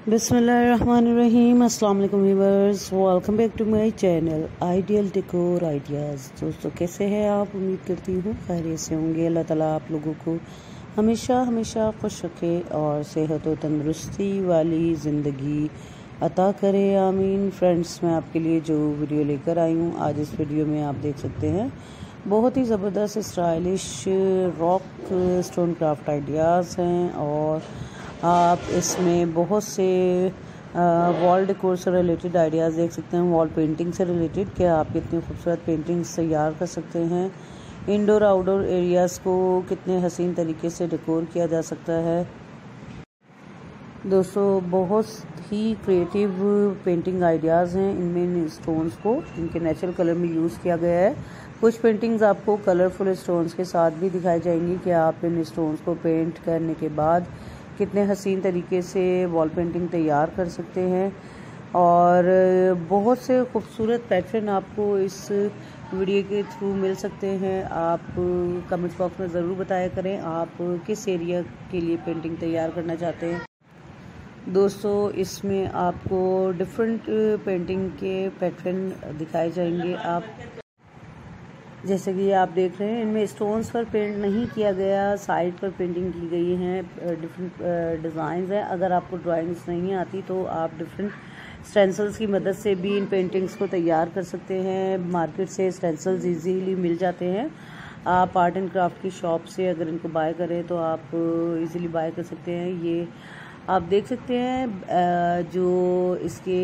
बिस्मिल्लाहिर्रहमानिर्रहीम। अस्सलाम वालेकुम viewers, welcome back to my channel ideal decor ideas. दोस्तों कैसे हैं आप? उम्मीद करती हूँ खैरियत से होंगे। अल्लाह ताला आप लोगों को हमेशा हमेशा खुश रखे और सेहत और तंदुरुस्ती वाली ज़िंदगी अता करे, आमीन। फ्रेंड्स, मैं आपके लिए जो वीडियो लेकर आई हूँ आज, इस वीडियो में आप देख सकते हैं बहुत ही ज़बरदस्त stylish rock stone craft ideas हैं और आप इसमें बहुत से वॉल डेकोर से रिलेटेड आइडियाज़ देख सकते हैं। वॉल पेंटिंग से रिलेटेड कि आप कितनी खूबसूरत पेंटिंग्स तैयार कर सकते हैं। इंडोर आउटडोर एरियाज़ को कितने हसीन तरीके से डेकोर किया जा सकता है। दोस्तों बहुत ही क्रिएटिव पेंटिंग आइडियाज़ हैं। इनमें इन स्टोन्स को इनके नेचुरल कलर में यूज़ किया गया है। कुछ पेंटिंग्स आपको कलरफुल स्टोन्स के साथ भी दिखाई जाएंगी कि आप इन स्टोन्स को पेंट करने के बाद कितने हसीन तरीके से वॉल पेंटिंग तैयार कर सकते हैं। और बहुत से खूबसूरत पैटर्न आपको इस वीडियो के थ्रू मिल सकते हैं। आप कमेंट बॉक्स में ज़रूर बताया करें आप किस एरिया के लिए पेंटिंग तैयार करना चाहते हैं। दोस्तों इसमें आपको डिफरेंट पेंटिंग के पैटर्न दिखाए जाएंगे। आप जैसे कि आप देख रहे हैं इनमें स्टोन्स पर पेंट नहीं किया गया, साइड पर पेंटिंग की गई है। डिफरेंट डिज़ाइंस हैं। अगर आपको ड्राइंग्स नहीं आती तो आप डिफरेंट स्टेंसिल्स की मदद से भी इन पेंटिंग्स को तैयार कर सकते हैं। मार्केट से स्टेंसिल्स इजीली मिल जाते हैं। आप आर्ट एंड क्राफ्ट की शॉप से अगर इनको बाय करें तो आप इजीली बाय कर सकते हैं। ये आप देख सकते हैं जो इसके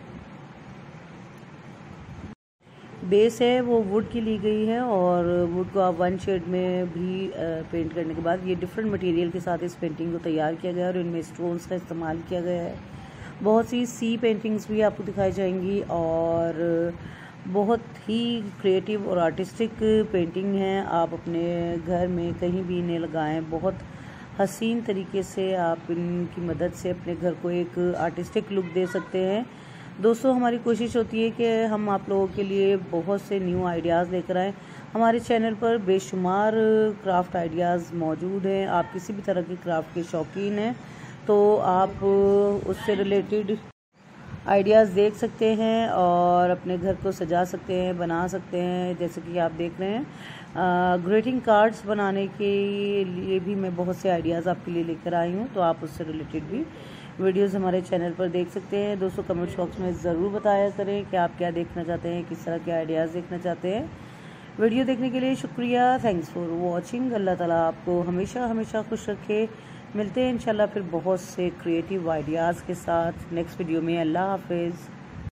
बेस है वो वुड की ली गई है और वुड को आप वन शेड में भी पेंट करने के बाद ये डिफरेंट मटेरियल के साथ इस पेंटिंग को तैयार किया गया है और इनमें स्टोन्स का इस्तेमाल किया गया है। बहुत सी पेंटिंग्स भी आपको दिखाई जाएंगी और बहुत ही क्रिएटिव और आर्टिस्टिक पेंटिंग है। आप अपने घर में कहीं भी इन्हें लगाएं, बहुत हसीन तरीके से आप इनकी मदद से अपने घर को एक आर्टिस्टिक लुक दे सकते हैं। दोस्तों हमारी कोशिश होती है कि हम आप लोगों के लिए बहुत से न्यू आइडियाज़ लेकर आएँ। हमारे चैनल पर बेशुमार क्राफ्ट आइडियाज़ मौजूद हैं। आप किसी भी तरह के क्राफ्ट के शौकीन हैं तो आप उससे रिलेटेड आइडियाज़ देख सकते हैं और अपने घर को सजा सकते हैं, बना सकते हैं। जैसे कि आप देख रहे हैं ग्रीटिंग कार्ड्स बनाने के लिए भी मैं बहुत से आइडियाज़ आपके लिए लेकर आई हूँ, तो आप उससे रिलेटेड भी वीडियोस हमारे चैनल पर देख सकते हैं। दोस्तों कमेंट बॉक्स में ज़रूर बताया करें कि आप क्या देखना चाहते हैं, किस तरह के आइडियाज़ देखना चाहते हैं। वीडियो देखने के लिए शुक्रिया। Thanks for watching. अल्लाह ताला आपको हमेशा हमेशा खुश रखे। मिलते हैं इंशाल्लाह फिर बहुत से क्रिएटिव आइडियाज़ के साथ नेक्स्ट वीडियो में। अल्लाह हाफिज़।